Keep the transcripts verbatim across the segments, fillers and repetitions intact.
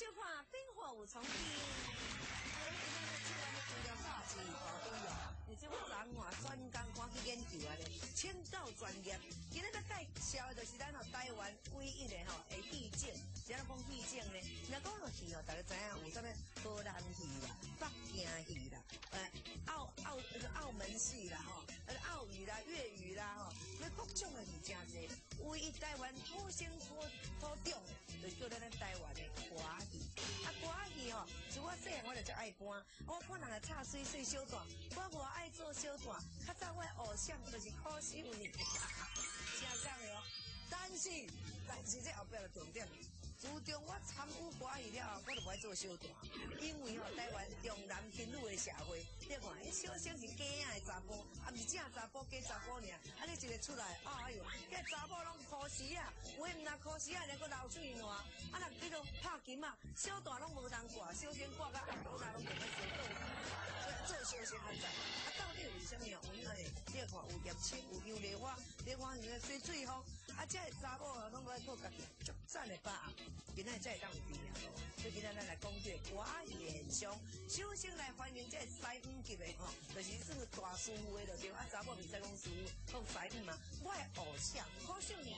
小看冰火有从天。资料大是好重要，而且我昨昏换专工赶去研究啊咧，请教专业。今日要介绍的就是咱吼台湾唯一的吼会地震，怎样讲地震呢？若讲到去哦，大家知影有啥物荷兰戏啦、北京戏啦、呃澳澳那个澳门戏啦吼，呃澳语啦、粤语啦吼，那各种的戏真多。唯一台湾土生土土长，就叫咱台湾的歌戏。啊歌戏吼，是我细汉我就足爱歌，我看人个插水水小段，我我爱做小段。较早我的偶像就是柯秀妮，真正的哦。但是但是这后壁的重点。自从我参与歌戏了后，我就不爱做小段，因为吼、哦、台湾重男轻女的社会，你看，迄小生是假的查甫，啊毋是正查甫假查甫尔，啊你一个出来，哎哟，迄查某拢考试啊，有诶毋若考试啊，连个流水汗，啊若比如拍琴啊，小段拢无人挂，小生挂到暗倒那拢变做小倒，做小生安怎？啊到底为什么哦？因为你看有叶青，有杨丽花，你看人家水水风，啊这查某啊拢爱靠家己足赞的把。今仔才会当有边啊！所以今仔咱来讲这歌演上，首先来欢迎这西五级的吼，就是算大师傅的就对。啊，查某袂使讲师傅，讲西五嘛。我的偶像柯秀妮。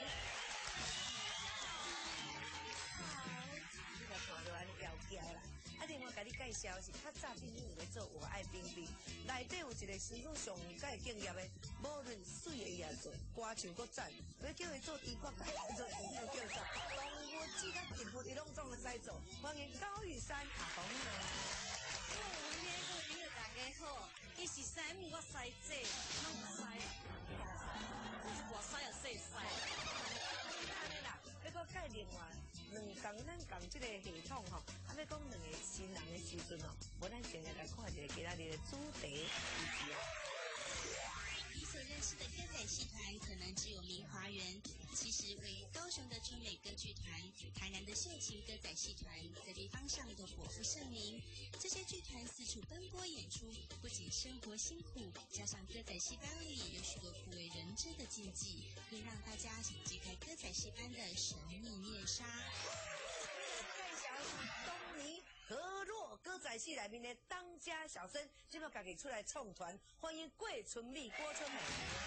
好，你来看到安尼摇摇啦。啊，另外甲你介绍是较早冰冰有咧做我爱冰冰，内底有一个师傅上介敬业的，无论水的也做，歌唱搁赞，要叫伊做低歌界，做有没有叫做动物记得植物伊拢总会使做。欢迎高玉山阿公啊！ 哦，今天个朋友大家好，伊是西姆我西姐，拢西，我是大西也西西。 安尼啦，要搁介另外两共咱共即个系统吼，啊要讲两个新人的时阵哦，我咱先来来看一下今仔日的主题是啥。 你所认识的歌仔戏团可能只有明华园，其实位于高雄的春美歌剧团、台南的秀琴歌仔戏团，在地方上都颇负盛名。这些剧团四处奔波演出，不仅生活辛苦，加上歌仔戏班里有许多不为人知的禁忌，更让大家想揭开歌仔戏班的神秘面纱。 介绍是东尼河洛歌仔戏内面的当家小生，今麦家己出来创团，欢迎桂春美、郭春美。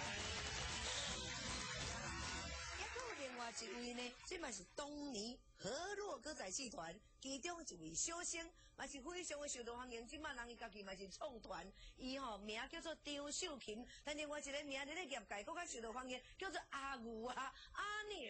也有另外一位呢，这嘛是东尼河洛歌仔戏团其中一位小生，嘛是非常的受到欢迎。今麦人伊家己嘛是创团，伊吼名叫做张秀琴，但另外一个名在咧业界更加受到欢迎，叫做阿牛啊阿牛。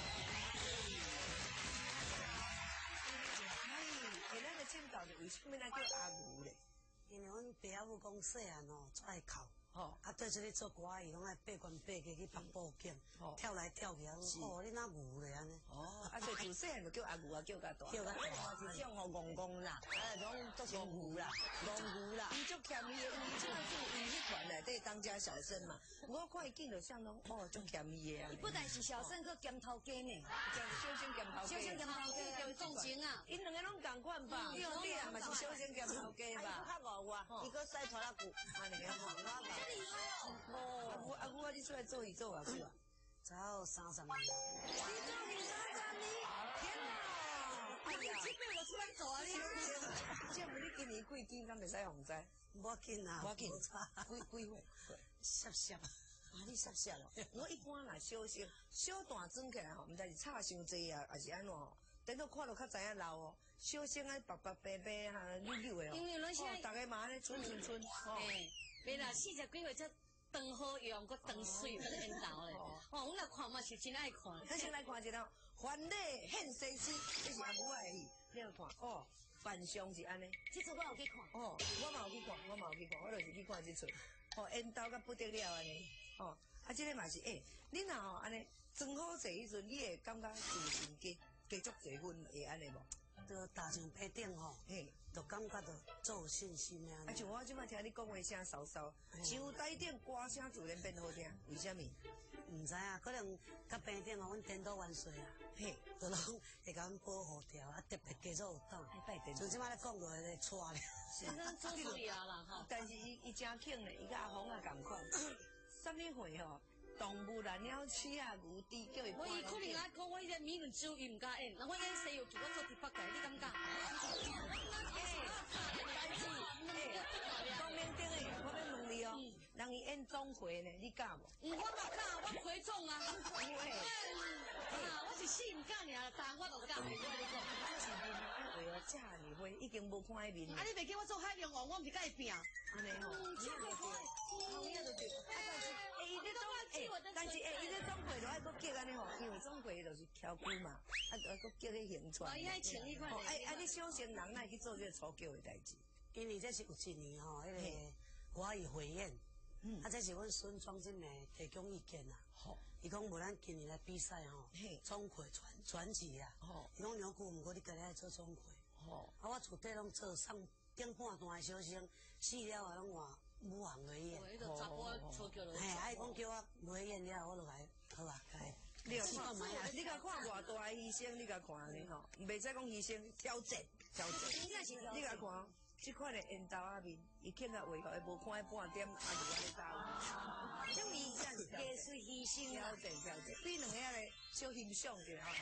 今仔的请教是为什么咱叫阿牛咧？ 因为阮爸阿母讲细汉哦，最爱哭， 吼， 啊，对这里做歌戏，拢爱爬悬爬下去拍布景，跳来跳去，哦，你哪牛咧安尼？ 哦，啊，所以自细汉就叫阿牛啊，叫甲大， 叫甲大，是种吼戆戆啦，啊，种做成牛啦，戆牛啦，伊足欠伊的，伊即嘛做伊迄团内底当家小生嘛，我看伊见到像拢哦，足欠伊的啊。 不但是小生，佫兼头家呢， 小生兼头家， 小生兼头家，兼重情啊。 因两个拢共款吧？对啊，嘛是小生兼头家吧？较戆哇，伊佫使拖拉骨，安尼个好，我吧。 厉害哦！ 哦，阿姑阿姑，你出来做一做啊，是吧？ 早三十年。 你做你三十年，天哪！哎呀， 七八我出来走啊！你这不你今年几斤，敢袂使洪灾？ 无要紧啊， 无要紧，几几岁？ 涩涩。 啊，你涩涩咯。我一般啦，小生小段装起来吼，毋知是差伤济啊，还是安怎吼？等到看到较知影老哦，小生啊白白白白哈溜溜的哦。 因为咱现在大家嘛咧春春春， 哎，别啦，四十几岁才长好用，搁长水，搁缘投咧。哦，我来看嘛是真爱看。 咱先来看一个欢乐献西施，这是阿母的戏，你有看哦？扮相是安尼。 这次我有去看。 哦，我嘛有去看，我嘛有去看，我就是去看这出。哦，缘投甲不得了安尼。哦，啊，这个嘛是诶，你若吼安尼装好势迄阵，你会感觉自信加加足侪分会安尼无？ 就大上爬顶吼， 嘿， 就感觉到做有信心啊。 啊，像我即摆听你讲话声稍稍，上台顶歌声自然变好听，为什么？ 唔知啊，可能甲平顶哦，阮颠倒万岁啊， 嘿， 就拢会甲阮保护掉啊，特别加做有档。就即摆咧讲落来咧错咧， 是咱做水啊啦哈。 但是伊伊真巧咧，伊甲阿红啊共款，什么会吼？ 动物啦、鸟鼠啊、牛猪叫伊。 我伊可能啊讲我迄个美人酒伊毋敢演，那我演西游记我做第八届，你感觉？ 讲明顶诶，我要问你哦，人伊演钟馗呢，你敢无？ 嗯，我嘛敢，我魁总啊。 有诶。 啊，我是死毋敢尔，但我就是敢会。我跟你讲， 我是面为了这二回已经无看迄面。 啊，你袂叫我做海洋王，我毋是甲伊拼。 安尼吼，这个对，讨厌就对。啊，但是诶，伊咧总诶，但是诶，伊咧钟馗就爱搁叫安尼吼，因为钟馗就是挑骨嘛，啊，就爱搁叫迄形状。 哦，伊爱请伊款。 哦，哎哎，你小成人哪会去做这个初叫的代志？ 因为这是有一年吼，迄个我伊回宴，嗯，啊，这是阮孙庄真诶提供意见啦。好，伊讲无咱今年来比赛吼，钟馗传传奇啊。哦，伊讲牛姑毋过你家己爱做钟馗。哦，啊，我厝底拢做上顶半段诶小生，死了后拢换武行回演。 哦，迄个查甫初叫落。 嘿，啊，伊讲叫我回演了，我落来好啊，该。 你甲看，你甲看偌大诶牺牲，你甲看咧吼，袂使讲牺牲，挑战，挑战。你甲看。这款的烟豆仔面，伊捡到胃口，伊无看半点，啊就安尼走。 这面算是艺术牺牲挑战挑战，比两个咧小欣赏着吼。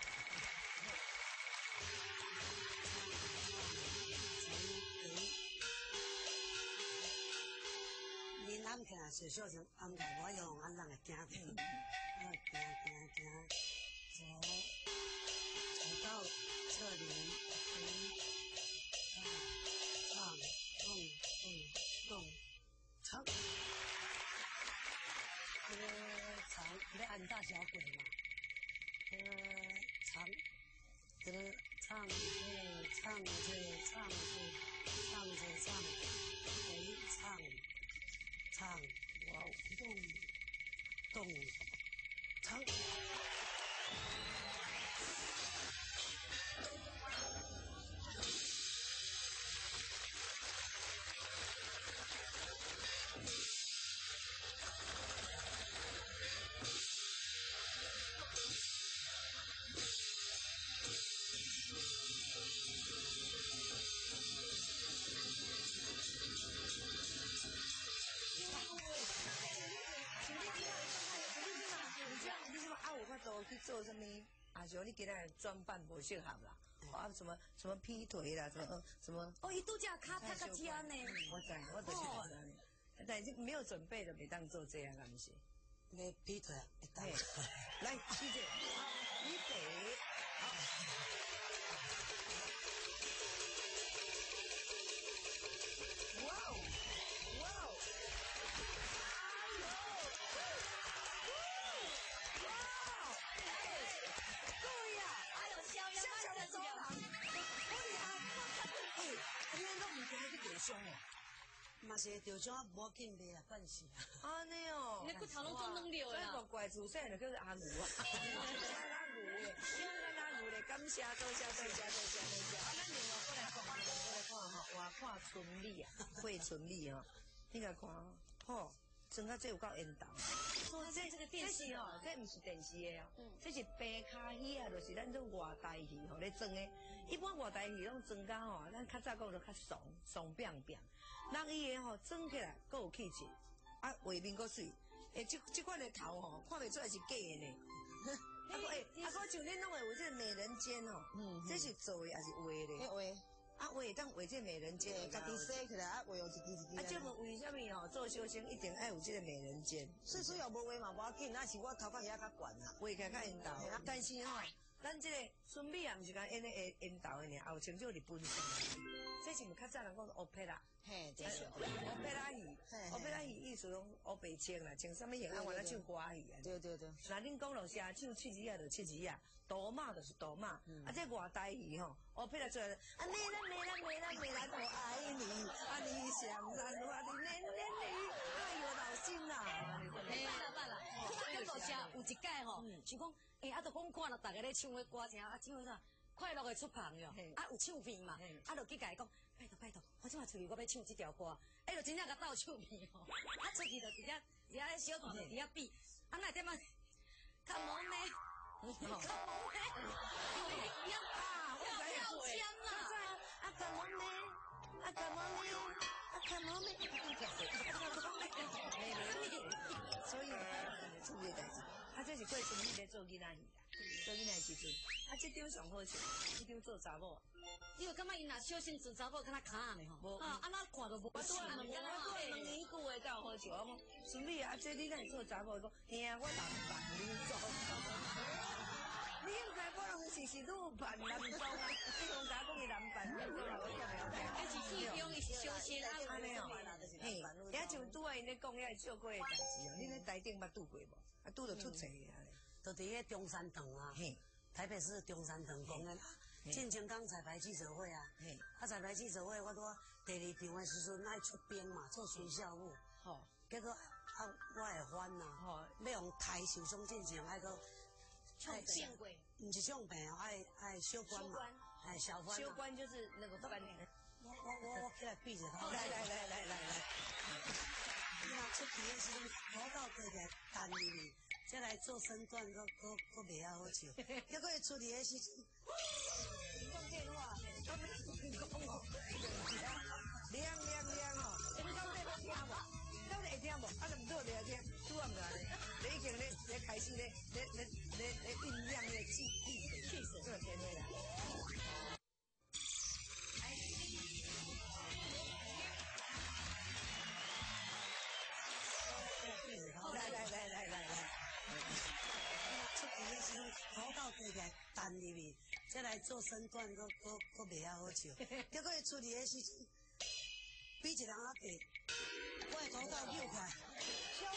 恁安排是小成安排，我用安人个行去，我行行行，走走到这里，嗯。唱，动动动，唱，歌唱，你按大小鬼嘛？歌唱，歌唱着唱着唱着唱着唱，回唱唱，哇，动动唱。 都去做什么？啊，像你今仔装扮无适合啦，啊什么什么劈腿啦，什么什么。 哦，伊拄只卡太个尖呢。 我知，我就是这样。但是没有准备的，没当做这样，敢是？ 你劈腿啊？ 对，来，师姐，预备，好。哇哦，哇哦！ 嘛是着种啊，无紧袂啊，办事啊。 安尼哦， 你骨头拢总弄了啦。 所以怪自细就叫做阿牛啊，阿牛嘞，因为咱阿牛嘞，感谢多谢多谢多谢多谢。啊，咱另外过来看，过来看吼，我看春丽啊，惠春丽哦，你来看哦，吼，整个这有够缘投。 哦，这这个电视哦，这不是电视的啊，这是白卡戏啊，就是咱做外台戏吼咧装的。一般外台戏拢装甲吼，咱较早讲就较怂怂变变。人伊个吼装起来够有气质，啊画面够水，诶，这这款的头吼看袂出来是假的呢。啊个诶，啊个像恁拢会有这美人尖吼，嗯，这是做的还是画的？ 画。 啊画当画这美人尖， 家己洗起来啊画有一支一支。 啊，这个为什么吼做小生一定爱有这个美人尖？ 岁数又无画嘛，无要紧，那是我头壳遐较悬啦， 画起来较缘投。但是吼，咱这个孙美啊，毋是讲演咧缘投的呢，还有像做日本戏，这是毋较早人讲欧佩拉。 嘿，这是欧佩拉戏，欧佩拉戏意思讲欧白青啦，像什么形啊，我来唱歌戏啊。 对对对。 那恁讲落写唱七字啊，就七字啊，大马就是大马，啊这外台戏吼，欧佩拉做啊，美啦美啦美啦美啦，我爱你，啊你像兰花的年年里，哎呦老心呐。 哎，罢了罢了，我感觉写有一届吼，想讲，哎，啊，就讲看了大家咧唱的歌声，啊，唱的啥？快乐的出旁哟，啊有唱片嘛，啊就去甲伊讲，拜托拜托，我今晚出去我要唱这条歌，哎就真正甲斗唱片吼，啊出去就直接直接小团就直接比，啊那点嘛，Come on man，Come on man，一样啊，我知跳枪啊，啊 Come on man，啊 Come on man，啊看毛没？一条水，没没，所以出个代志，啊，这是过春你咧做囡仔戏啦，做囡仔时阵，啊，这张上好笑，这张做查某。 因为感觉因若小心做查某，敢若卡呢吼，啊，安怎看都无我拄啊问，我拄啊问伊句话才有好笑，我讲孙俪啊，这你哪会做查某？伊讲，嘿啊，我人扮女装。你应该我拢时时都有扮男装啊，你讲甲讲伊男扮女装啊，我听袂晓听。 迄是最中伊是小心啊， 安尼哦，嘿，也像拄啊因咧讲遐笑过诶代志哦，恁咧台顶捌拄过无？啊，拄着出济啊， 都伫迄中山堂啊，台北市中山堂公园。进前刚彩排记者会啊，啊彩排记者会，我拄第二场的时阵爱出兵嘛，做学校务，吼，结果啊我会翻呐，吼，要用台受伤进前，爱个唱变过， 毋是唱病，爱爱小关嘛，哎小关， 小关就是那个关联。 我我我我起来闭着他， 来来来来来来， 你若出题的时阵，跑到过来单入去，再来做身段，搁搁搁袂晓好笑，结果伊出题的时阵。 讲电话，他们讲哦，亮亮亮哦，你到底要听无？到底会听无？啊，就唔到底会听，拄啊唔来咧，你已经咧咧开始咧咧咧咧咧酝酿咧气气气势，这个天会啦。来来来来来来。 出题的时阵，跑到过来单入去，再来做身段，搁搁搁袂晓好笑。结果伊出题的时阵，比一人啊低，我的头到扭开，小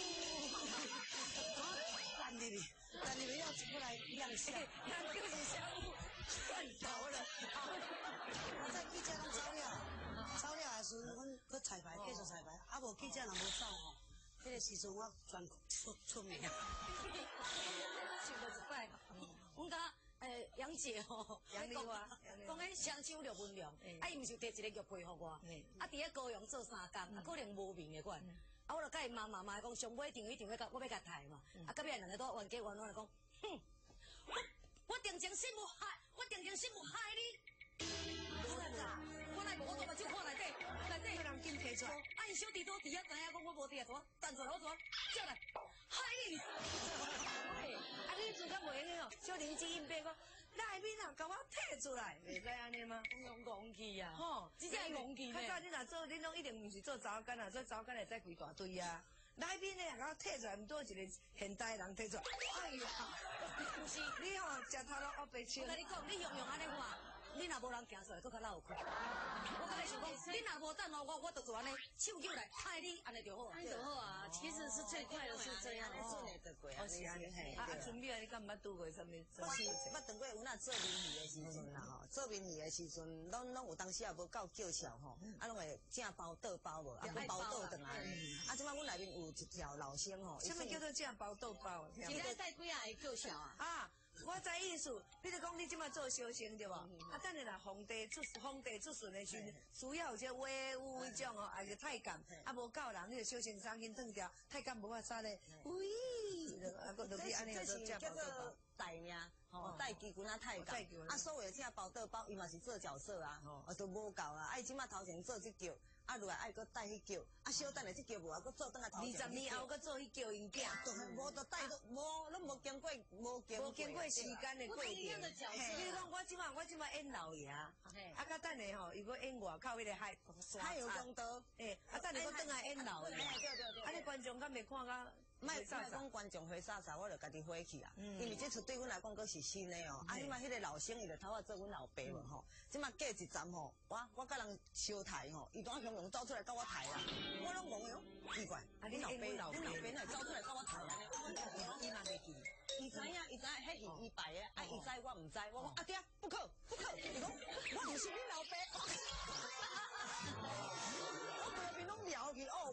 五，单入去，单入去要出来亮相， 那就是小五换头了。 我在记者拢走了，走了的时阵，阮搁彩排，继续彩排，啊无记者若无走吼。迄个时阵我全出出名， 想过一摆，阮甲诶杨姐吼， 杨丽花， 讲迄双手六分量，啊伊毋是摕一个玉佩互我，啊伫咧高雄做三工，啊可能无面诶款，啊我就甲伊骂骂骂讲上尾场一场要甲我要甲抬嘛，啊隔壁两个都冤家冤枉来讲，哼，我我定情心无害，我定情心无害你，我来无我都目睭看内底，内底有人紧摕出来。 啊，伊小弟都伫遐知影讲我无伫遐，怎弹出来我怎叫来害你？ 啊，你做甲袂用哦，小林子应变讲，内面啊，甲我摕出来，袂使安尼吗？ 用戆去啊！ 吼， 真正戆去较早你若做，恁拢一定毋是做查某干啊，做查某干会使规大堆啊。内面呢，甲我摕出来，毋多一个现代人摕出来。哎呀， 不是， 你吼食头路黑白青。 我甲你讲，你用用安尼看。你若无人行出来，搁较老有看。我刚才想讲，你若无等我，我我就做安尼，手叫来害你，安尼就好。安尼就好啊，其实是最快的是这样， 顺利得过啊。 是安尼嘿。啊啊，春米啊，你敢毋捌拄过什么？ 我是捌当过有那做民戏的时阵啦吼，做民戏的时阵，拢拢有当时也无够叫嚣吼，啊拢会正包倒包无，啊不包倒转来。啊，即摆阮内面有一条老生吼， 什么叫做正包倒包？ 现在带几啊会叫嚣啊？ 啊。我知意思，比如讲你即马做小生对无？啊，等下啦，皇帝出皇帝出巡的时阵，需要有这话有迄种哦，还是太监，啊无够人，你就小生衫紧脱掉，太监无法杀咧，喂，啊个就是安尼做正包倒包。 代名吼，代机关啊太监，啊所谓正包倒包，伊嘛是做角色啊，啊都无够啦，啊伊即马头前做即叫。啊，落来爱搁带去叫，啊，小等下即叫无啊，搁做等下头。 二十年后搁做去叫因囝， 无就带个无，拢无经过无经过。 无经过时间的过程。 比如讲我即马我即马演老爷，啊，甲等下吼，如果演外口迄个海海有公道， 诶，啊等下搁转来演老爷， 对对对。 啊，你观众敢袂看甲？ 卖卖讲观众花啥啥，我就家己花去啊。因为这出对阮来讲阁是新的哦。啊，你嘛迄个老生伊就头发做阮老爸无吼，即马过一站吼，我我甲人相抬吼，伊当雄雄走出来甲我抬啦，我拢懵哟，奇怪，啊你老爸恁老爸哪走出来甲我抬啊？ 伊嘛袂记， 伊知影伊知影，迄是伊摆的，啊伊知我毋知，我讲阿爹不可不可，伊讲我毋是恁老爸。我旁边拢聊去哦，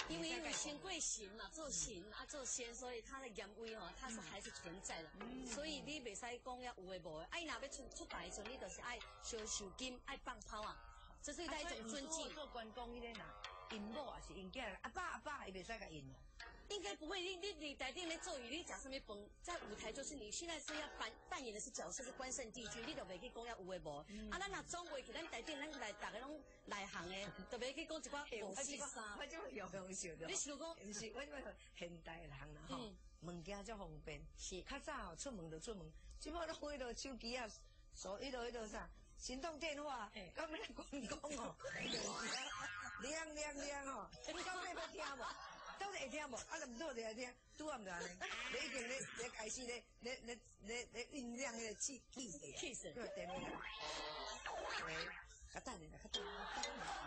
因为因为先贵行嘛，做行啊做先，所以它的盐味哦，它是还是存在的。所以你袂使讲要有诶无诶，哎，若要出出牌的时候，你就是爱烧手金，爱放炮啊，这是一种尊敬。 做关公迄个呐，因某也是因囝，阿爸阿爸伊袂使甲因。 应该不会，你你你台顶咧做鱼，你假什么饭，在舞台就是你现在是要扮扮演的是角色是关圣帝君，你就袂去讲要有诶无。啊，咱若总袂去，咱台顶咱来大家拢内行诶，就袂去讲一寡无事衫。 我就有用笑的。 你想讲， 毋是，我就现代人啦吼，物件足方便。是，较早吼出门就出门，即摆拢迄落手机啊，所迄落迄落啥，行动电话，咁咩关公哦，亮亮亮哦，你讲你要听无？都是会听无，啊，毋拄就会听，拄啊毋就安尼。你已经咧咧开始咧咧咧咧咧酝酿迄个气气势啊， 气势， 对对对。喂，较等下，较等下。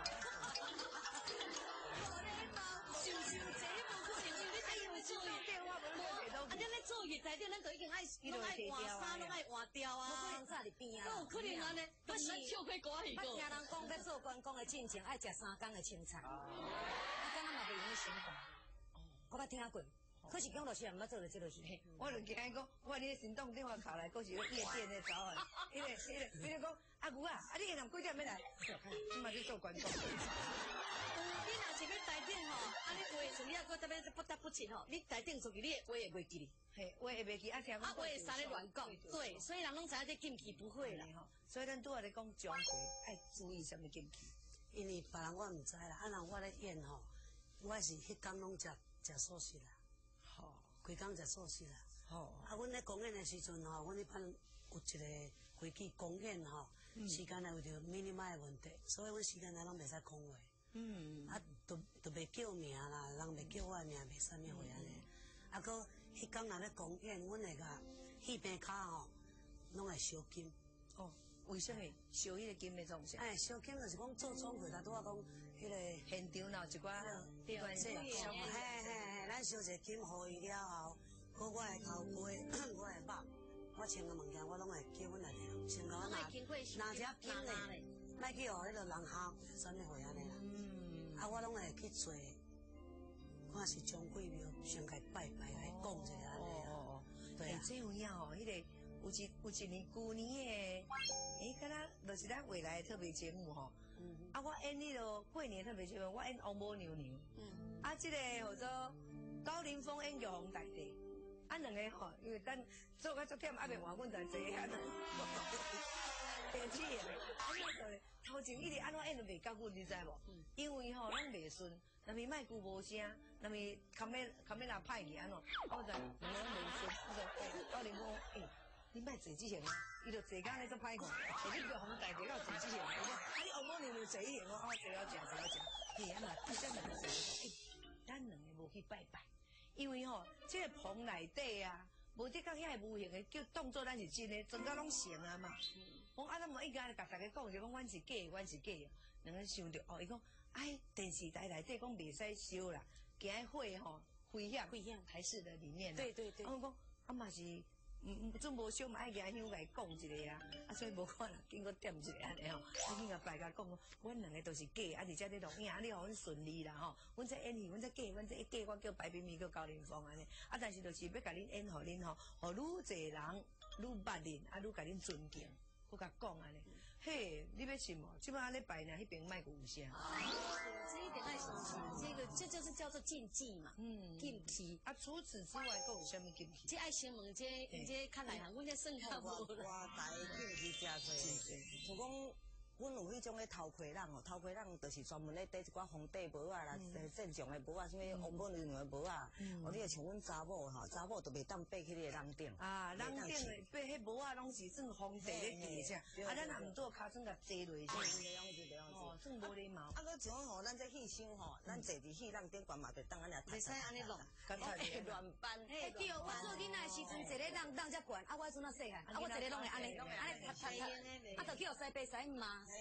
想想这无可能，你哎呦做电话无咧摕到。 啊，咱咧做业台顶，咱就已经爱拢爱换衫，拢爱换掉啊。 不可能在你边啊。 有可能安尼，不是唱开歌去个。我听人讲要做关公的进前，爱食三工的青菜。啊，敢若嘛袂用你想法。我捌听过，可是讲老师也毋捌做着这个事。 我就惊讲，我你行动电话卡来，佫是夜店咧走啊。因为因为比如讲，阿牛啊，啊你下暗几点要来？你嘛去做关公。 你若是要台顶吼，啊你话的时候，你还佫特别不得不进吼，你台顶出去，你话会袂记哩。 嘿，话会袂记，啊听讲。 啊，话会使咧乱讲，对，所以人拢知影这禁忌不会啦。 所以咱拄仔咧讲讲过，爱注意什么禁忌？ 因为别人我毋知啦，啊人我咧演吼，我是迄工拢食。食素食啦，好，规工食素食啦，好。啊，阮咧公演的时阵吼，阮一般有一个会去公演吼，时间也有着密密麻的问题，所以阮时间内拢袂使讲话。嗯，啊，都都袂叫名啦，人袂叫我的名，袂啥物话安尼。啊，搁迄工若咧公演，阮会甲戏边骹吼，拢会烧金。 哦，为什么烧迄个金的创啥？ 哎，烧金就是讲做总会啦，拄啊讲。迄个现场闹一寡对关系， 嘿嘿嘿，咱烧一金互伊了后，搁我的头盔，我的肉，我穿个物件，我拢会叫阮内底人穿个拿拿只金嘞，莫去互迄个人敲，啥物货安尼啦。嗯，啊，我拢会去做，看是张贵庙先来拜拜来讲一下安尼啊。对啊， 这有影吼，迄个有一有一年旧年诶，诶，敢若就是咱未来特别节目吼。啊，我演迄个过年特别节目，我演王母娘娘。嗯。啊，这个叫做高凌风演玉皇大帝。啊，两个吼，因为咱做甲足忝，啊，袂换阮在坐遐。电视诶，啊，那个头前一直安怎演都袂够阮，你知无？因为吼，咱袂顺，若是麦克无声，若是卡面卡面若歹去安怎？我就两个袂顺，我就高凌风诶。你莫坐之前啊，伊就坐工咧做歹看，下日玉皇大帝到坐之前，啊你王母娘娘坐以前，我啊坐了食坐了食，嘿啊嘛，第三两个坐，诶，咱两个无去拜拜，因为吼，这个棚内底啊，无得讲遐无形的，叫当作咱是真的，真甲拢成啊嘛。讲啊，咱无一家甲大家讲就讲，阮是假，阮是假，两个想着哦，伊讲，哎，电视台内底讲袂使烧啦，惊火吼危险， 危险台式的里面， 对对对， 我讲啊嘛是。嗯，准无烧嘛爱牙香来讲一个啊，啊所以无可能经过点一个安尼吼，我去甲大家讲，阮两个都是假，啊而且咧录影，啊你互阮顺利啦吼，阮这演戏，阮这假，阮这一假我叫白冰冰叫高凌风安尼，啊但是就是要甲恁演互恁吼，互愈侪人愈捌恁，啊愈甲恁尊敬，我甲讲安尼，嘿，你要信无？即摆咧拜呢，迄边卖有声。 这一点爱相信，这个这就是叫做禁忌嘛，嗯，禁忌。 啊，除此之外，还有啥物禁忌？ 这爱先问这，这看内行，阮这算较无啦。 我台禁忌真多，就讲。阮有迄种咧偷窥人哦，偷窥人就是专门咧缀一寡皇帝帽啊啦，正常的帽啊，什物王母娘娘的帽啊，哦，你会像阮查某吼，查某都袂当爬去你个人顶。啊， 人顶的爬迄帽啊，拢是算皇帝咧戴只，啊，咱也毋做骹算甲坐落去。 这样子，这样子。 哦，算无礼貌。 啊，佮像吼，咱这戏箱吼，咱坐伫戏人顶悬嘛，袂当安尼。 袂使安尼弄， 会乱搬。 嘿，对哦，我做囡仔时阵坐咧人人遮悬，啊，我阵仔细汉，啊，我坐咧拢会安尼，安尼拍拍拍，啊，就去互西爬西嘛。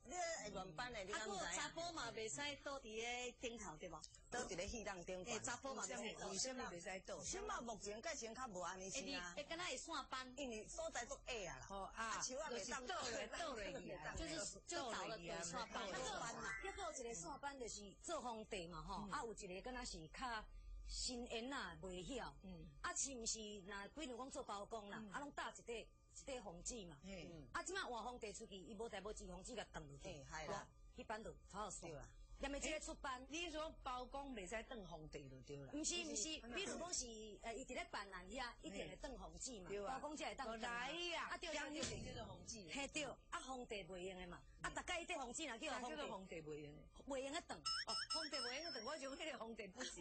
你会原班的，你敢啊，个知影？ 查甫嘛袂使倒伫个顶头对无？ 倒伫咧戏档顶诶， 悬。 查甫嘛袂使倒。 为什么袂使倒？ 即马目前个先较无安尼会你是啊， 会敢若会散班， 因为所在都矮啊啦。 哦啊， 树啊就是袂当倒落倒落去啊， 就是就倒了倒散班。 倒班啊，抑个有一个散班就是做皇帝嘛吼，啊有一个敢若是较心缘啊袂晓，啊是毋是若比如讲做包公啦，啊拢搭一块一块红纸嘛，啊即摆换皇帝出去，伊无代无志红纸甲断落去， 嘿，系啦， 迄班就头好算对啦。 踮诶即个出班。 你说包公袂使当皇帝就对啦。 毋是毋是，比如讲是呃，伊伫咧办案遐，一定会当红纸嘛，包公才会当当。 来呀， 啊对将对就叫做皇帝。 嘿对，啊皇帝袂用诶嘛，啊大概伊块红纸若叫皇帝， 叫做皇帝袂用诶。 袂用诶当。 哦，皇帝袂用当，我想迄个皇帝不行。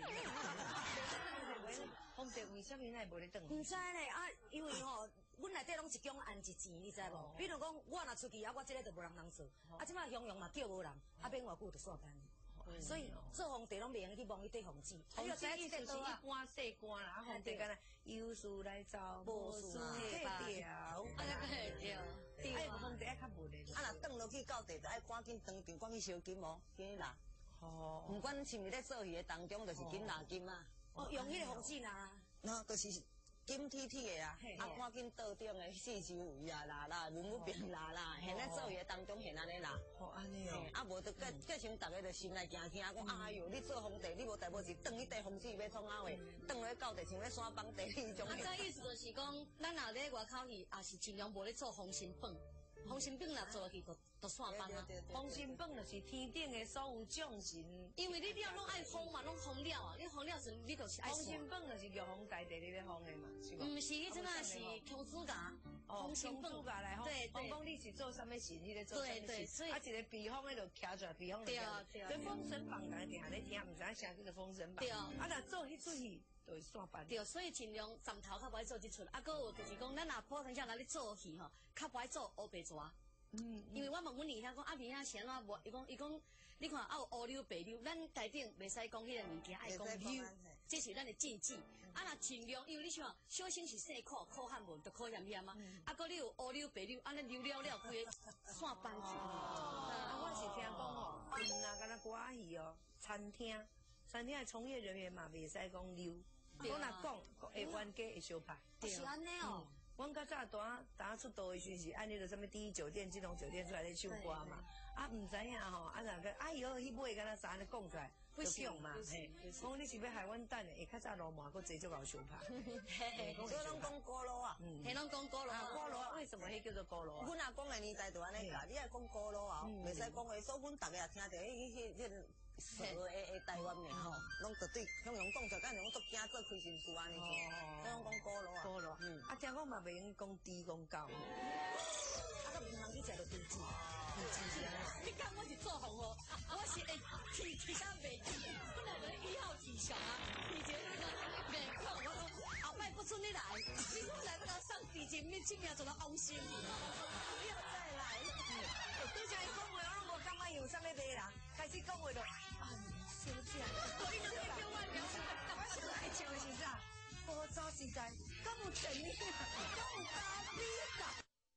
皇帝为什么那无咧当？ 毋知咧啊，因为吼，阮内底拢一种按一钱，你知无？比如讲，我若出去啊，我即个就无人通做，啊即摆乡勇嘛叫无人，啊免偌久就煞班。所以做皇帝拢袂用去望伊块红纸， 皇帝意思是一般细官啦，啊皇帝敢若有事来找无事退掉， 啊那个对， 哎皇帝爱较无咧。 啊若转落去到地，就爱赶紧当场，赶紧烧金哦，紧拿。 哦， 毋管是毋是咧做戏的当中，就是紧拿金啊。 哦用迄个红纸拿。 那就是金铁铁的啊，啊赶紧倒顶的四周围啊拿啦，文武兵拿啦，现在做戏当中现安尼拿。 哦安尼哦， 啊无就过过先逐个就心内惊惊，讲哎哟，你做皇帝，你无代无志，当迄块红纸要创哪话，当落去到地像咧山帮地迄种。 啊，这意思就是讲，咱若咧外口去，也是尽量无咧做红心饭。红心饼若做落去，就就散班啊。 红心饭就是天顶的所有众神， 因为你了拢爱烘嘛，拢烘了啊，你烘了时你就是爱红散。 心饭就是玉皇大帝咧咧烘的嘛，是吧？ 毋是，迄阵啊是孔子家，红心饭家来烘。 对对。 讲讲你是做啥物事，你咧做啥物事？啊，一个避风咧就徛出来，避风就徛。 对对。 所以封神榜大家定下咧听，毋知影啥叫做封神榜。 对。 啊，若做迄出戏。对，散班。 对，所以尽量站头较不爱做即出，啊，搁有就是讲，咱若普通下来咧做戏吼，较不爱做乌白蛇。嗯。因为我问阮二兄讲，啊，二兄是安怎无？伊讲，伊讲，你看啊有乌溜白溜，咱台顶袂使讲迄个物件，爱讲溜，这是咱的禁忌。啊，若尽量，因为你像小心是细裤，裤汉无就裤嫌嫌啊。啊，搁你有乌溜白溜，安尼溜了了，规个散班去。 啊，我是听讲哦，嗯啊，敢若歌仔戏哦，餐厅，餐厅的从业人员嘛，袂使讲溜。讲若讲，会冤家会相拍。 是安尼哦。 阮较早当当出道的时是按那个什么第一酒店、金龙酒店出来咧唱歌嘛，啊毋知影吼，啊那个哎哟，迄尾敢若啥安尼讲出来，不讲嘛，嘿，讲你是要害阮等的，会较早罗马，佫坐足够相拍。 所以拢讲鼓楼啊， 嘿，拢讲鼓楼啊， 鼓楼为什么迄叫做鼓楼啊？ 阮阿公的年代就安尼教，你爱讲鼓楼啊，袂使讲话，所以阮逐个也听着，迄迄迄。蛇诶诶，台湾的吼，拢绝对向阳讲着，敢是讲足惊做亏心事安尼做，所以拢讲鼓楼啊。 鼓楼，嗯，啊，听讲嘛袂用讲猪讲狗， 啊，个毋通去食着猪子，猪子啊！你讲我是做红哦，我是会气气甲袂气，本来就一号气象啊，以前那个面孔，我讲后摆不准你来，你过来那个上地前面证明做到红心，不要再来。 拄则伊讲话，我拢无感觉有啥物骂人，开始讲话就。小姐，我你这叫我聊，我现在笑的是啥？我早时间，敢有等你，敢有咖啡啦？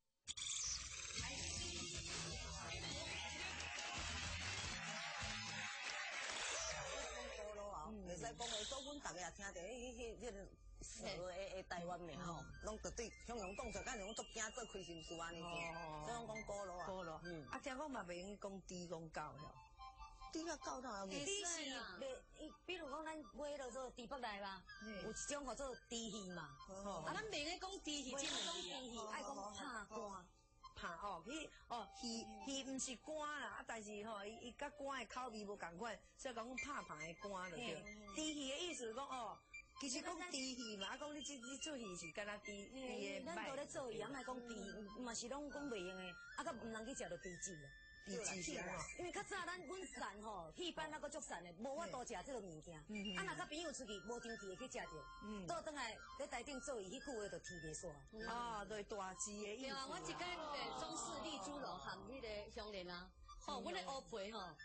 鼓楼啊，袂使讲话，所以阮逐个也听着，迄迄迄迄蛇诶诶，台湾的吼，拢绝对向阳讲着，敢是讲足惊做亏心事安尼做，所以拢讲鼓楼啊。 鼓楼，嗯，啊，听讲嘛袂用讲猪讲狗了。 猪甲狗哪有？ 猪是袂，比如讲咱买落做猪腹内嘛，有一种叫做猪戏嘛。啊，咱袂咧讲猪戏，只讲猪戏，爱讲拍肝。 拍哦，迄哦戏戏毋是肝啦，啊，但是吼，伊伊甲肝的口味无共款，所以讲拍拍的肝就对。猪戏的意思讲哦，其实讲猪戏嘛，啊，讲你这你做戏是敢若猪猪的咱都咧做戏，啊，莫讲猪，嘛是拢讲袂用的，啊，甲毋通去食着猪子。 猪子是哦， 因为较早咱阮散吼，戏班那个足散的，无法度食这个物件。啊，若甲朋友出去，无张皮会去食着。嗯，倒转来在台顶做戏，迄句话就提袂煞。 啊，对，大字的意思。 对啊，我一间诶中式丽珠楼含迄个乡邻啊，吼，阮的乌皮吼，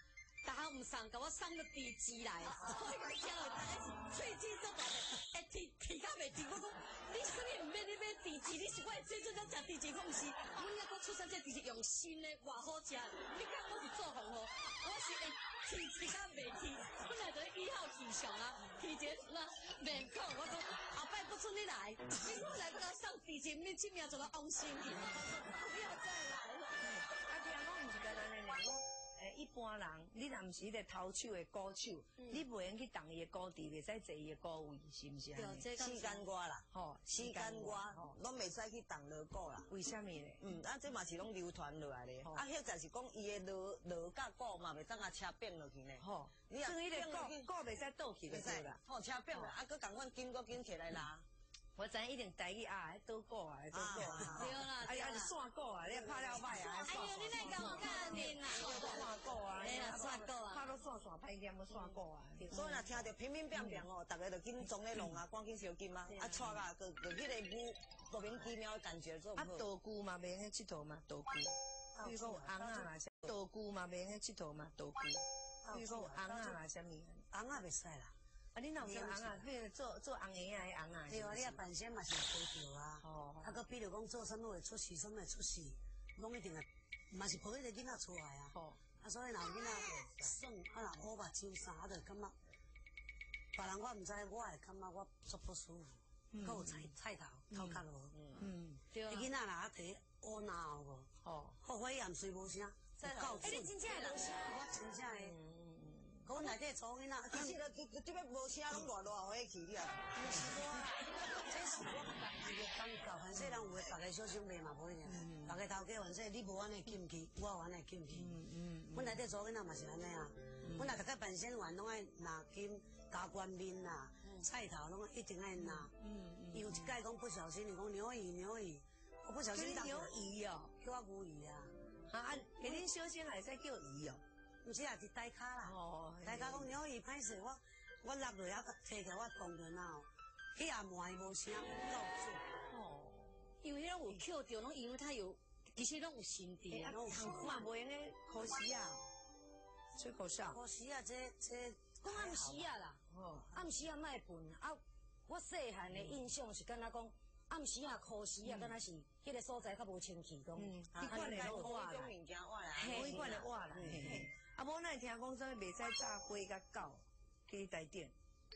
大家唔送，甲我送个地址来，我听了大家是喙齿做大个，哎，提提较袂提，我讲你什么唔免你买地址，你是我最最想食地址，我唔是，我要讲出产这地址用心的，偌好食，你讲我是做红哦，我是会提提较袂提，本来就是一号起上啊，提前那免扣，我讲后摆不准你来，你我来甲送地址，你这命做到安心去，不要再来了。 啊，听讲毋是简单的呢，诶，一般人你若毋是迄个头手的歌手，你袂用去动伊的歌地，袂使坐伊的歌位，是毋是安尼？ 时间歌啦， 吼， 时间歌，拢袂使去动落鼓啦。 为虾米咧？ 嗯，啊，这嘛是拢流传落来咧。啊，迄就是讲伊的落落甲鼓嘛，袂当啊车变落去呢。吼， 你啊，迄个鼓鼓袂使倒去就对啦。 吼，车变了，啊，佮共阮紧佮紧起来啦。 我知一定台语啊，倒鼓啊，倒鼓啊， 对啦， 哎呀，是线鼓啊，你拍了歹啊， 哎呦，你来甲我干面啦， 线鼓啊， 哎呀，线鼓啊， 拍到线线歹点要线鼓啊。 所以若听到乒乒乓乓哦，大家就紧装咧弄啊，赶紧烧金啊，啊，带啊，个个迄个舞莫名其妙的感觉做唔好。 啊，道具嘛，袂用去佚佗嘛，道具。比如讲有红啊啦，道具嘛，袂用去佚佗嘛，道具。比如讲有红啊啦，啥物？ 红啊袂使啦。 啊，你若有红啊，比如做做红鞋啊，红啊。 对啊，你啊扮相嘛是会着啊。哦。啊，佮比如讲做什么会出事，什么会出事，拢一定会，嘛是抱迄个囡仔出来啊。哦。啊，所以若囡仔耍，啊若乌目睭啥，啊，就感觉，别人我毋知，我会感觉我足不舒服。嗯。佮有菜菜头，头壳无。嗯嗯。对啊。囡仔若啊摕乌脑有无？哦。好火焰虽无声，够准。 哎，你真正会无声？ 我真正会。阮内底做囡仔， 其实就就即个无声拢偌偌火气哩啊！ 毋是我，这是我家己的感觉。反正人有诶，大家小心袂嘛无一定。大家头家反正你无安尼进去，我有安尼进去。嗯嗯。阮内底做囡仔嘛是安尼啊。阮若大家扮演完拢爱拿金、加冠面啦、菜头拢一定爱拿。嗯嗯。有一届讲不小心，你讲牛鱼牛鱼，我不小心牛鱼哦， 叫我牛鱼啊。 啊，给恁小心还使叫鱼哦。 毋是啊，是大卡啦。哦，大卡讲鸟伊歹势，我我落落啊，摕起来我当着呐，迄下骂伊无声，够准。 哦，因为迄种有扣着，拢因为它有，其实拢有心地啊。 糖嘛无用诶，可惜啊，吹口哨。 可惜啊，这这。 讲暗时啊啦，哦，暗时啊卖笨啊，我细汉诶印象是敢若讲。暗时啊，可时啊，敢若是迄个所在较无清气，讲嗯，你管的瓦啦，嘿，管的瓦啦，嘿，啊，无咱听讲说袂使炸花甲狗，去台顶，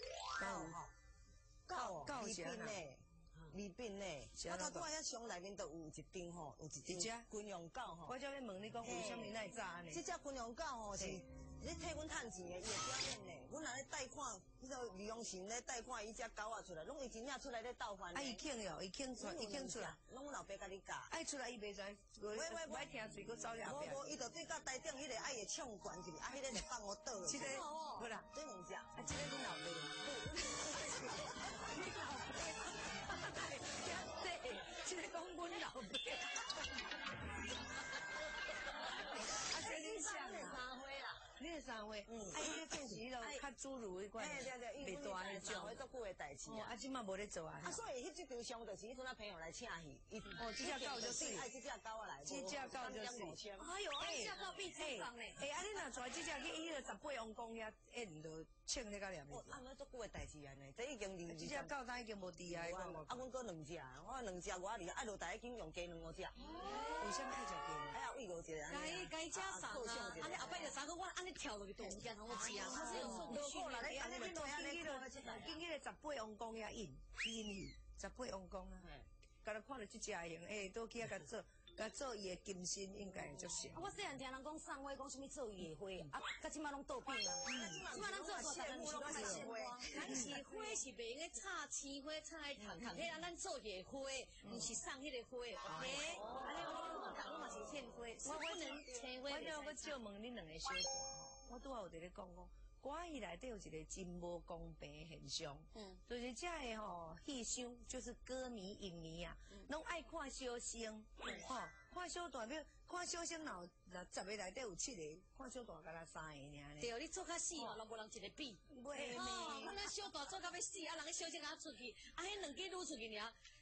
狗狗狗是安尼。礼品呢？我头拄仔遐箱内面都有一张吼，有一只军用狗吼。 我就要问你讲，为什么来炸呢？ 这只军用狗吼是，你替阮趁钱的，伊会表演呢。阮若咧贷款，迄个利用钱咧贷款，伊只狗啊出来，拢伊真正出来咧倒换。 啊，伊肯哟，伊肯出，伊肯出来， 拢阮老爸甲你教。 爱出来伊袂出来，喂喂，歹听嘴，佮走两遍。无无，伊就对到台顶迄个爱会唱悬去，啊，迄个就放我倒。 这个，好啦， 这两只。 啊，这个恁老爸。你老爸。对，这个讲阮老爸。啊，这恁像啊。你是三岁，嗯，啊，伊咧做是迄种较侏儒迄款， 对对对， 袂大迄种， 做久诶代志啊。啊，即马无咧做啊。 啊，所以迄即张相就是迄阵啊朋友来请戏， 哦，这只狗就是， 哎，这只狗啊来， 这只狗就是， 哎呦，哎，这狗必吃饭嘞。 哎，啊，你若带这只去伊个十八王公遐，哎，唔着请你个念面。啊，我做久诶代志安尼，这已经二。 这只狗咱已经无伫啊， 啊，阮搁两只，我两只外里，啊，落大已经用鸡两五只。 为什么爱食鸡？ 哎呀，喂五只。 该该加上啊，安尼后摆就三个我安尼跳落去都唔惊同我食啊，它是有顺序的。 你安尼你落去去落，今日十八王公遐引引去，十八王公啊，甲你看到这只型，诶，倒去啊甲做。甲做伊的金身应该会足少。 我细汉听人讲送花，讲什么做野花，啊，甲即马拢倒变啊。即马人做做，但是拢是鲜花。咱是花是袂用个插青花，插来烫烫。迄人咱做野花，毋是送迄个花。OK，安尼我我嘛是献花，我不能青花。 我叫我借问恁两个小可吼，我拄好有伫咧讲讲。歌戏内底有一个真无公平现象，嗯，就是这个吼戏箱，就是歌迷影迷啊，拢爱看小生，吼，看小大表，看小生若若十个内底有七个，看小大敢若三个尔。 对，你做较死哦，拢无人一个比。 袂哦，我那小大做到要死，啊，人个小生啊出去，啊，迄两个愈出去尔，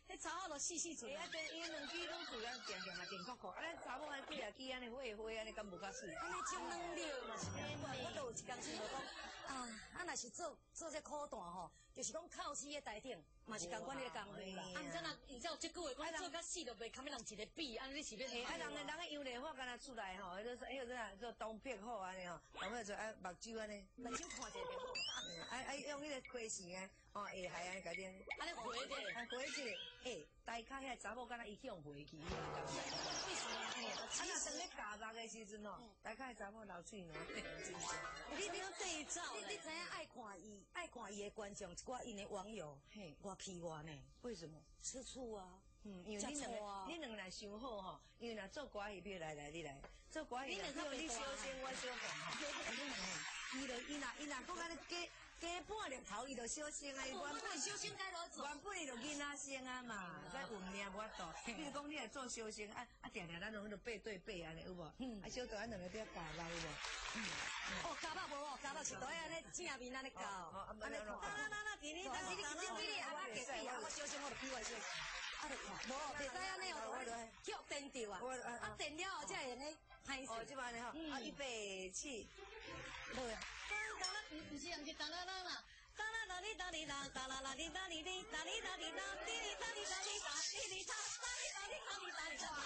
迄查某都细细做。 哎，啊，对，伊两支拢做咱定定嘛定酷酷，啊，咱查某安几啊支安尼花花安尼，敢无较水？ 安尼种两了嘛是免怪，我都有一工想着讲，啊，啊若是做做这苦蛋吼，就是讲靠死个台顶，嘛是共款个工课啦。啊，毋知若你知有即句话讲做较死，就袂堪要人一个比，安尼你是要？ 哎，啊，人个人个油丽花敢若出来吼，就是哎呦，这样做东北好安尼吼，然后就爱目睭安尼， 目睭看者就好。 哎哎，用迄个花线啊，哦，下海安尼改点， 安尼回者， 啊，回一个，哎，大卡遐查某敢若伊向回去， 为什么？哎， 啊，若当咧加目的时阵哦，大卡查某流水喏， 你你对照，你你知影爱看伊，爱看伊的观众，一寡因的网友，嘿，我批我呢， 为什么？ 吃醋啊。 嗯，因为恁两个，恁两个来想好吼，因为若做歌戏，比如来来你来，做歌戏，比如你小心，我小心，伊就伊若伊若讲安尼加加半粒头，伊就小心啊，伊原本小心该落做， 原本伊就囡仔生啊嘛，再运命无法度。比如讲你来做小心，啊啊，定定咱两个就背对背安尼有无？嗯，啊小豆咱两个在夹肉有无？ 嗯，哦，夹肉无哦，夹肉是对安尼正面安尼夹哦，安尼看。当然当然，今日但是你今日你安那隔壁啊，我小心我就比我小心。啊，无，袂使安尼哦，叫电调啊，啊电了后才会安尼歹势。 哦，即摆呢吼，啊预备起， 落啊。当然，唔唔是，唔是当然啦啦。哒啦啦哩哒哩啦，哒啦啦哩哒哩哩，哒哩哒哩哒，哩哩哒哩哒哩哒，哩哩哒，哒哩哒哩哒哩哒哩哒。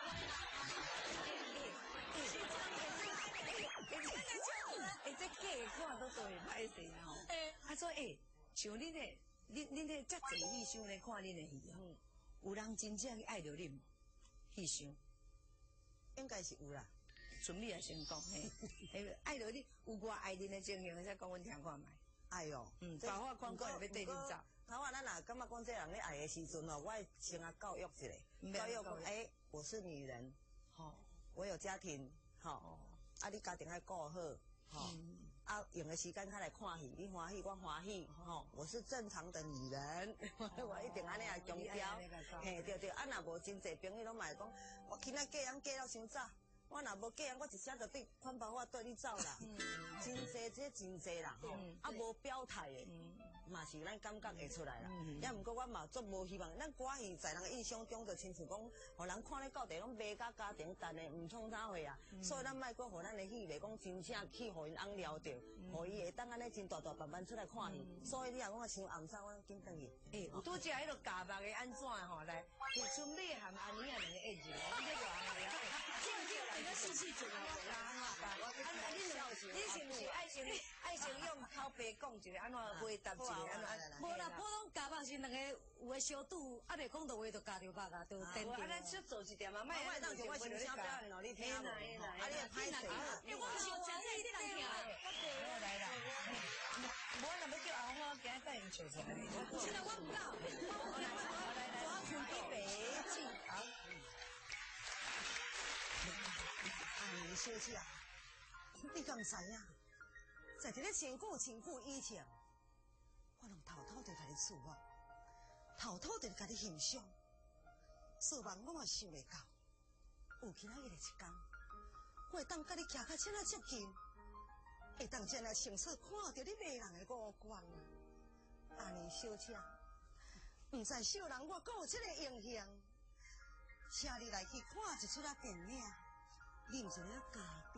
哎，这假看都做会歹势啊吼。哎，啊所以哎，像恁咧，恁恁咧遮济戏箱咧看恁的戏哦。有人真正去爱着恁无？戏箱应该是有啦。 顺利也先讲嘿，爱着你有偌爱恁的情形，再讲阮听看觅。 哎哟， 嗯，包括广告也要对恁走。 头啊，咱若感觉讲这人咧爱的时阵哦，我会先啊教育一下，教育讲，哎，我是女人，吼，我有家庭，吼，啊，你家庭爱顾好，吼。啊，用的时间他来看戏，你欢喜我欢喜，吼，我是正常的女人，我一定安尼来强调，嘿，对对，啊，若无真侪朋友拢嘛讲，我今仔嫁人嫁了伤早，我若无嫁人，我一下就对穿包我对你走啦，真侪这真侪啦，吼，啊无表态的，嘛是咱感觉会出来啦，也毋过我嘛足无希望，咱歌戏在人的印象中就亲像讲，互人看咧到底拢卖甲家庭等的，毋创啥货啊，所以咱莫讲互咱的戏袂讲真正去互因翁撩着。互伊会当安尼真大大慢慢出来看戏，所以你若讲像暗晡，我紧转去。 诶，有拄只迄个假目的安怎吼来？春美含安妮啊两个一字，你这个啊，这个这个个细细做啊，假啊，我啊你你是毋是爱先爱先用口白讲一个安怎回答一个安怎？ 无啦，普通假目是两个有诶小赌，啊袂讲到话就加着白啊，就电掉。 啊，咱少做一点嘛， 莫莫当做我先声表演咯，你听无？啊，你会歹势啊！ 诶，我是有真诶，你人听。 来啦，我若要叫阿我，今日带人找出来。 现在我唔到， 来来，我准备白起好。 哎，小姐，你敢知影？在这个千古千古以前，我拢偷偷地甲你处我，偷偷地甲你欣赏，做梦我嘛想袂到，有今仔日的一天，我会当甲你行较这么接近。会当真来清楚看到你迷人的五官啊！安尼小姐，毋知小人我阁有这个荣幸，请你来去看一出啊电影，啉一个咖啡。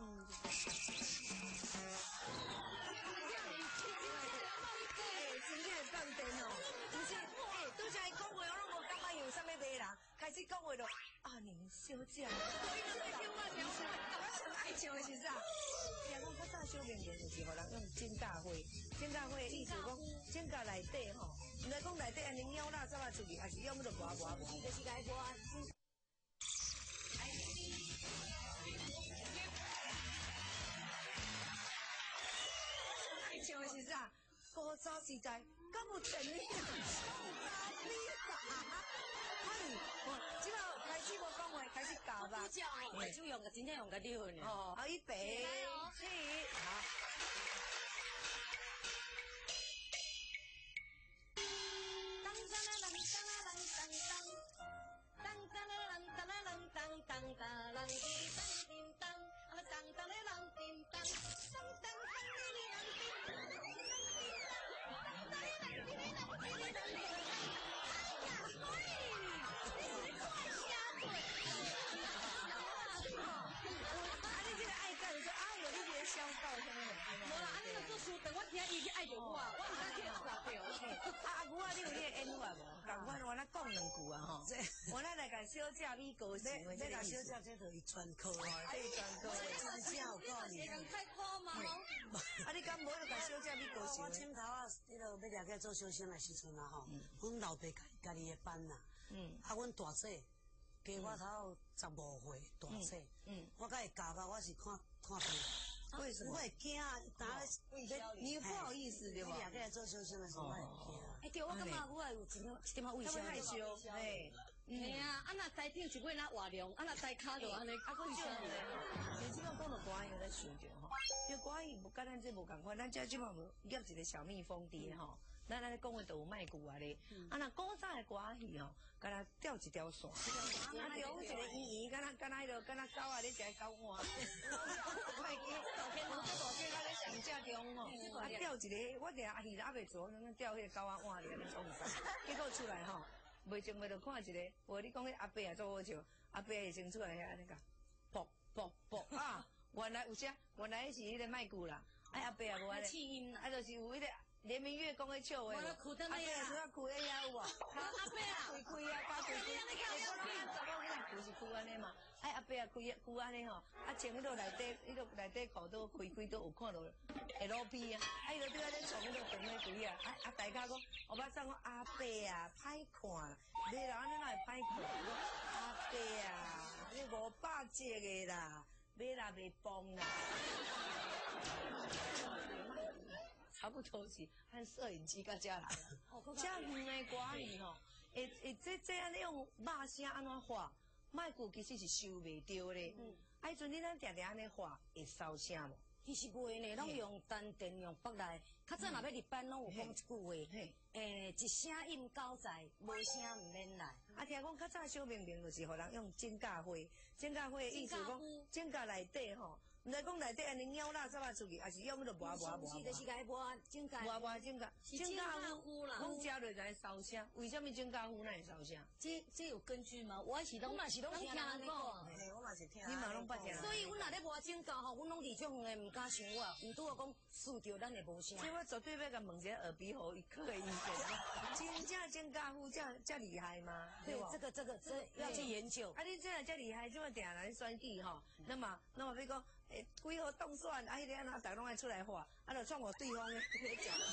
真正会放电哦！不是，哎，拄才伊讲话，我拢无感觉有啥物迷人，开始讲话就啊，宁小姐，我一直在听我聊天，我上爱笑的是啥？讲我较早小面面就是互人用真大会，真大会意思讲真甲内底吼，毋知讲内底安尼鸟垃圾啊出去，还是用迄个磨磨磨， 就是该磨。 爱笑的是啥？古早时代，敢有电影创啥比啥？哎，我即摆开始无讲话，开始教吧。 比较哦，就用个真正用个六呢。 哦，好，预备起，好。 当当啦啷当啦啷当当，当当啦啷当啦啷当当当啷滴当叮当，啊啦当当啦啷叮当，当当当哩哩啷叮当，当叮当，当当哩啷哩哩啷哩哩啷哩啷。哎呀，喂！ 我我来讲两句啊吼。我来来甲小姐米高兴的这个意思。 小姐这就伊专科啊， 这专科。 真正有够你。 太夸嘛吼。 啊，你敢无就甲小姐米高兴？ 我镜头啊，迄落要入去做小生的时阵啊吼，阮老爸家家己的班呐，嗯，啊，阮大姐加我头十五岁，大姐，嗯，我甲伊教吧，我是看看片。 为什么？ 我会惊，打你不好意思对吧？ 两个人做小生的时候，我会惊。 哎，对，我感觉我有一点一点畏羞，害羞，哎， 系啊，啊那台顶一尾那活量，啊那台骹就安尼， 啊，佫少年吼，你即摆讲到歌仔戏，咱想着吼，因为歌仔戏无甲咱这无共款，咱这即摆无约一个小蜜蜂伫吼。咱安尼讲话都有卖句啊咧，啊那古早的歌仔戏吼，敢若吊一条线，啊中一个圆圆，敢若敢若迄落敢若狗啊咧食狗碗，卖记，我这大姐咧上正中吼，啊吊一个，我定阿戏阿袂做，咱吊迄个狗仔碗咧，你讲唔知，结果出来吼，袂前袂着看一个，无你讲迄阿伯也做好笑，阿伯会先出来遐安尼个，啵啵啵啊，原来有啥？原来是迄个卖句啦，哎阿伯也无安尼，啊就是有迄个。连明月讲迄笑话，阿伯除了开个呀有无？阿伯啊，开开啊，加开开，我讲查某囡仔就是开安尼嘛。哎阿伯啊，开开安尼吼，啊穿迄落内底，迄落内底裤都开开都有看到 L P 啊，啊伊就对啊咧从迄落长咧开啊，啊啊大家讲，我捌讲阿伯啊，歹看，你人安尼哪会歹看？阿伯啊，你五百只个啦，买啦袂崩啦。差不多是按摄影机甲遮来，遮远的歌戏吼，会会这这样用肉声安怎画，麦句其实是收袂着咧。啊，迄阵你咱定定安尼画，会烧声无？ 其实袂呢，拢用单电用北来。较早若要入班，拢有讲一句话，诶，一声音交在，无声毋免来。 啊，听讲较早小明明就是互人用剪架花，剪架花的意思讲剪架内底吼。毋知讲内底安尼鸟啦啥物出去，还是用迄个磨磨磨。 是就是该磨整架。 磨磨整架， 整架糊啦。 阮食落就会烧声，为什么整架糊那会烧声？ 这这有根据吗？我是拢嘛是拢听人讲， 我嘛是听。 你嘛拢捌听。 所以阮若咧磨整架吼，阮拢伫种诶毋敢想我，毋拄我讲输着咱会无声。 所以我绝对要甲问一下耳鼻喉科的医生，真正整架糊这这厉害吗？ 对，这个这个这要去研究。 啊，你这样这厉害，这么定来选举吼，那么那么比如讲。诶，几号动算啊？迄个安怎逐个拢爱出来画，啊，就创我对方诶迄个奖，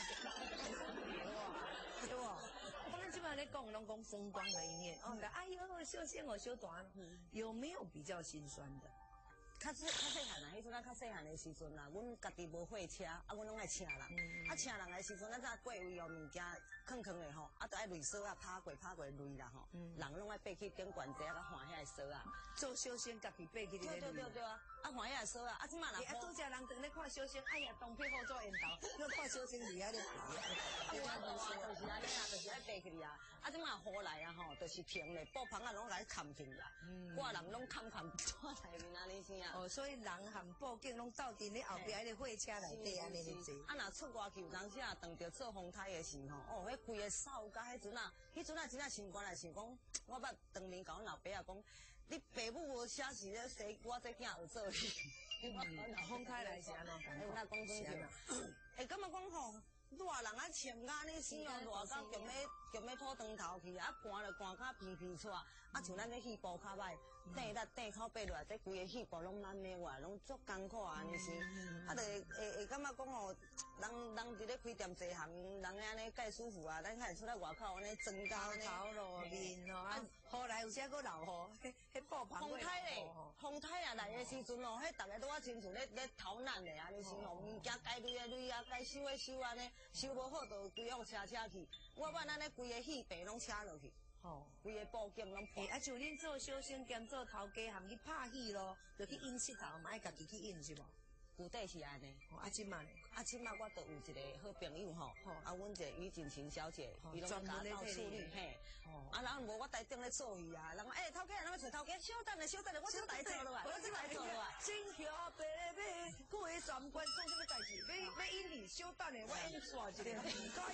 对无？我们基本上咧讲拢讲风光的一面，哦，哎呦，小鲜我小短，有没有比较心酸的？ 较细较细汉啊，迄阵咱较细汉的时阵啊，阮家己无货车，啊，阮拢爱请人，啊，请人的时阵，咱才过位哦，物件囥囥的吼，啊，都爱擂扫啊，拍过拍过擂啦吼，人拢爱爬去顶悬者啊，换遐扫啊， 做小鲜家己爬去咧擂。 对对对啊，啊换遐扫啊，啊，即马人。 啊，拄只人等咧看小鲜，哎呀，东北好做缘投，要看小鲜厉害咧。 对啊，就是安尼啊，就是爱爬去啊，啊，即马雨来啊吼，就是停咧，布棚啊拢来砍去啦，我人拢砍砍拖内面安尼先啊。 哦，所以人和报警拢斗阵咧后壁迄个货车内底安尼咧坐。 啊，若出外去有当时啊，当着做风台的时候，哦，迄规个扫甲迄阵啊，迄阵啊真正心肝来想讲，我捌当面甲阮老爸啊讲，你爸母无写是咧生我这囝有做哩。 风台来是安怎讲？ 有那讲真正，会感觉讲吼。热人啊，穿甲安尼死哦，热到强要强要吐长头去，啊寒就寒甲皮皮出，啊像咱这戏部较歹，顶力顶靠背落来，这规个戏部拢烂的话，拢足艰苦啊，安尼是，啊，就会会会感觉讲吼，人人伫咧开店坐行，人安尼介舒服啊，咱开始出来外口安尼增加安尼， 头路面哦，啊，后来有些个老吼，迄迄布棚风台咧，风台啊来的时阵哦，迄逐个都啊亲像咧咧逃难的安尼是吼，物件该累的累啊，该收的收安尼。收无好就规样车车去，我捌咱咧规个戏棚拢车落去，吼，规个布景拢破。 啊，像恁做小生兼做头家，含去拍戏咯，就去演戏头，嘛爱家己去演是无？ 具体是安尼， 啊，即嘛呢？ 啊，即嘛我都有一个好朋友吼，啊，阮一个于锦琴小姐，伊拢家到处理嘿，啊，人无我台顶咧做戏啊，人讲诶，头家人要找头家，小等咧，小等咧，我先来做落来，我先来做落来。 金条白马，过全关做什么代志？要要演戏，小等咧，我演耍一个，唔该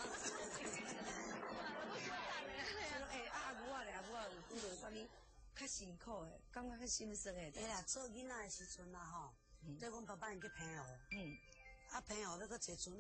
我。诶，啊，我啊咧，我有遇到啥物较辛苦诶，感觉较心酸诶。 哎呀，做囡仔诶时阵啊吼。对，阮爸爸因去平湖，嗯，啊平湖要搁坐船啊，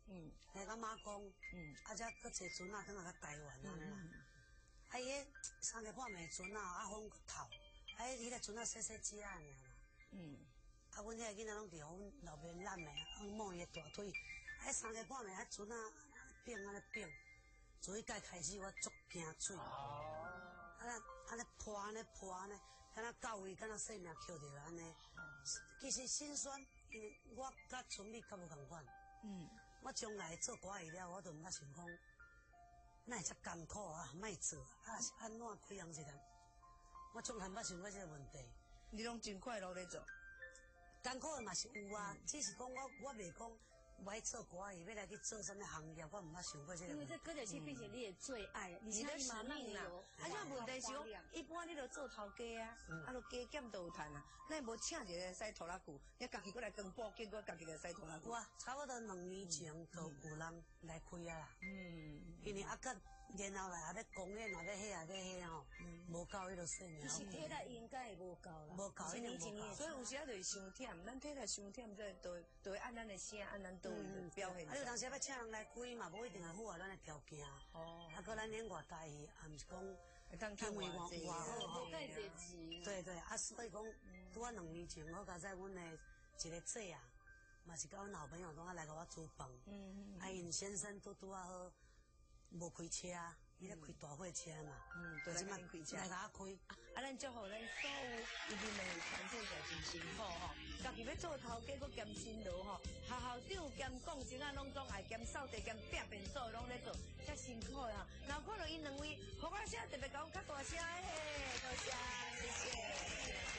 嗯，来甲马公，嗯，啊，才搁坐船啊，转来甲台湾安尼啦。啊，伊迄三更半暝船啊，啊风透，啊，迄个船啊细细只啊尔嘛。嗯。啊，阮迄个囡仔拢伫互阮老爸揽的，啊，摸伊个大腿。啊，三更半暝啊，船啊变安尼变，从迄届开始我足惊水。啊，安尼破安尼破安尼，敢若到位，敢若生命捡着安尼。其实心酸，因为我甲村里较无共款。嗯。我将来做歌艺了，我都毋捌想讲，哪会遮艰苦啊，莫做啊，是安怎开扬一个？我从来毋捌想过这个问题。 你拢真快乐咧做， 艰苦的嘛是有啊，只是讲我我袂讲。我爱做歌艺，要来去做什么行业，我毋捌想过这个。 因为这歌仔戏毕竟你的最爱， 你的使命啦。啊，这问题是讲，一般你著做头家啊，啊，著加减都有赚啊。咱无请一个使拖拉机，你家己过来跟补，结果家己个使拖拉机。 哇，差不多两年前就有人来开啊啦。嗯。因为啊，甲然后来啊，要公演啊，要迄啊，要迄吼，无够迄落生命。 其实体力应该会无够啦。 无够，一年一年。 所以有时啊，就是伤忝，咱体力伤忝，这都都会按咱的声，按咱都表现。 啊，你有当时要请人来开嘛，无一定会符合咱的条件。哦。啊，搁咱演外台戏，啊，毋是讲因为我我好吼。 对对，啊，所以讲，拄啊两年前，我甲在阮的一个姐啊，嘛是甲阮老朋友拢啊来甲我煮饭。嗯嗯。啊，因先生拄拄啊好，无开车，伊咧开大货车嘛。嗯，对，即摆开车。来甲我开。 啊，咱祝福咱所有伊哋两个团队就真辛苦吼，家己要做头家，佮兼辛劳吼，校校长兼讲师啊，拢总爱兼扫地兼拼便所拢咧做，遮辛苦啊！然后看到因两位，互我声特别讲较大声嘿，多谢，谢谢。